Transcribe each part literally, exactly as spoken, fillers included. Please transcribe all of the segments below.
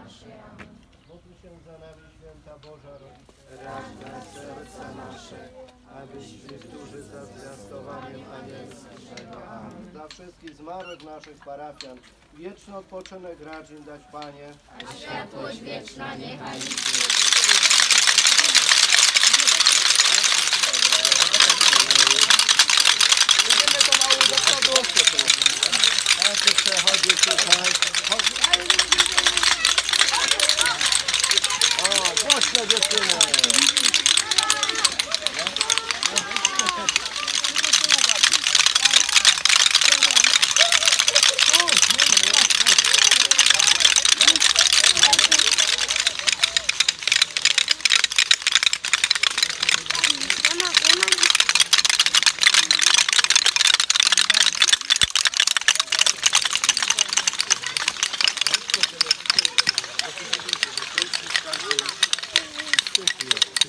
naszej. Amen. Módl się za nami, święta Boża Rodzice. Raź na serca nasze, abyśmy którzy za zwiastowaniem anielskim tego. Amen. Dla wszystkich zmarłych naszych parafian wieczny odpoczynek racz im dać, Panie. A światłość wieczna niechaj ich Będziemy to mało do przodu. A ty przechodzi tutaj. Chodź. O, głośno dziewczyny.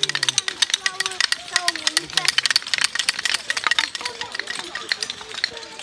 Całą